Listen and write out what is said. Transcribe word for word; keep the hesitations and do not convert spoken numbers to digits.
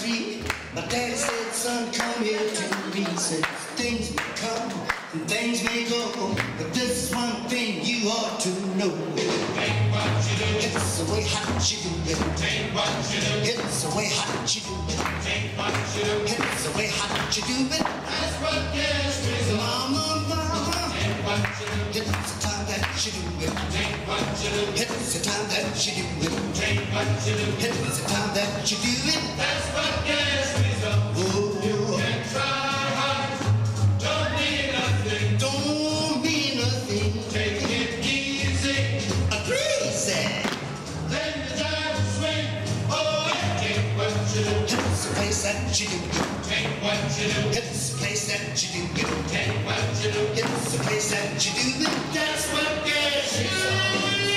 three. My daddy said, son, come here to me. He said, things may come and things may go, but this is one thing you ought to know. Ain't what you do. It's the way how you do it. Ain't what you do. It's the way how you do it. Ain't what you do. It's the way how you do it. That's what gets me. Mama, mama. Ain't what you do. It's the time that you do it. Ain't what you do. It's the time that you do it. Ain't what you do. It's the time that you do it. That's what gets me. Oh, You can try hard. Don't mean nothing. don't mean nothing. Take it easy. Crazy. Then the time will swing. Oh, it ain't what you do. It's the place that you do it. Ain't what you do. It's the place that you do it. Ain't what you do. It's the place that you do it. That's what gets me.